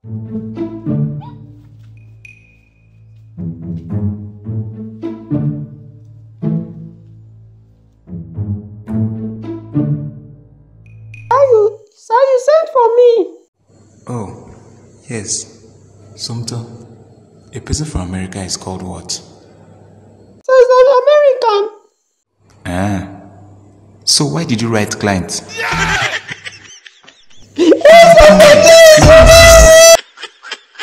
Sir, you sent for me. Oh, yes. Sumter, a person from America is called what? Sir, is an American. Ah. So why did you write client? Yes,